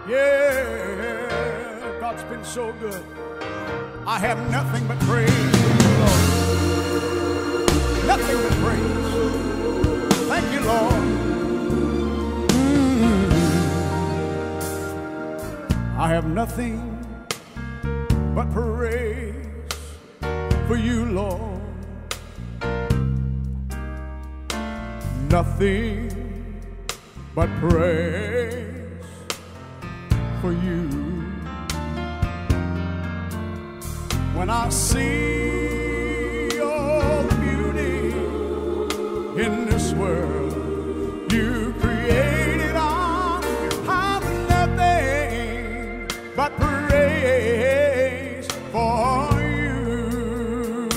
Yeah, God's been so good. I have nothing but praise for you, Lord. Nothing but praise. Thank you, Lord. I have nothing but praise for you, Lord. Nothing but praise for you. When I see all the beauty in this world you created, I have nothing but praise for you.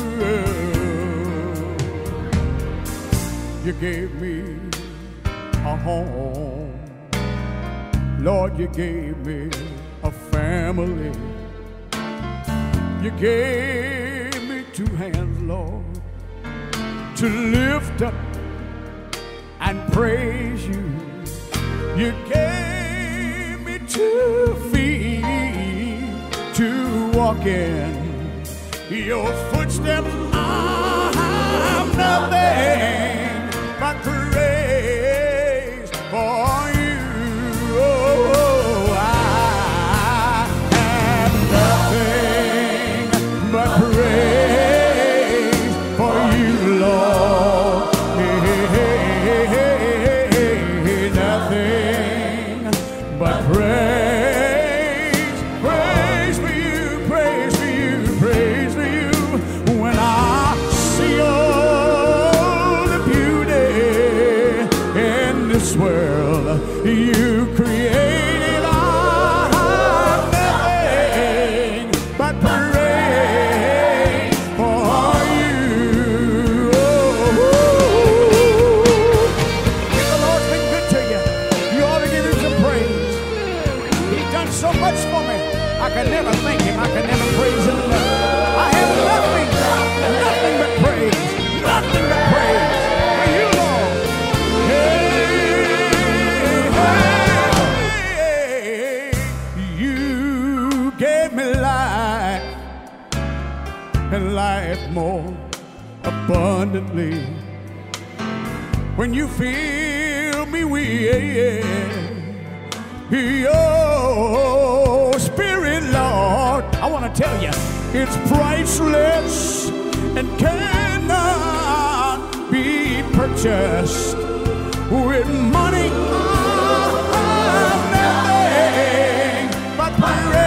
You gave me a home, Lord, you gave me a family. You gave me two hands, Lord, to lift up and praise you. You gave me 2 feet to walk in your footsteps. I have nothing but praise for you. Oh, I have nothing but praise for you, Lord. Nothing but praise, praise for you, praise for you, praise for you. When I see all the beauty in this world you created, I have nothing but praise for you. If the Lord's been good to you, you ought to give him some praise. He's done so much for me. I can never thank him. I can never praise him enough. I have nothing but praise. Nothing but praise for you, Lord. Hey, you gave me life and life more abundantly. When you fill me with your spirit, Lord, I want to tell you, it's priceless and cannot be purchased with money. I have nothing but praise.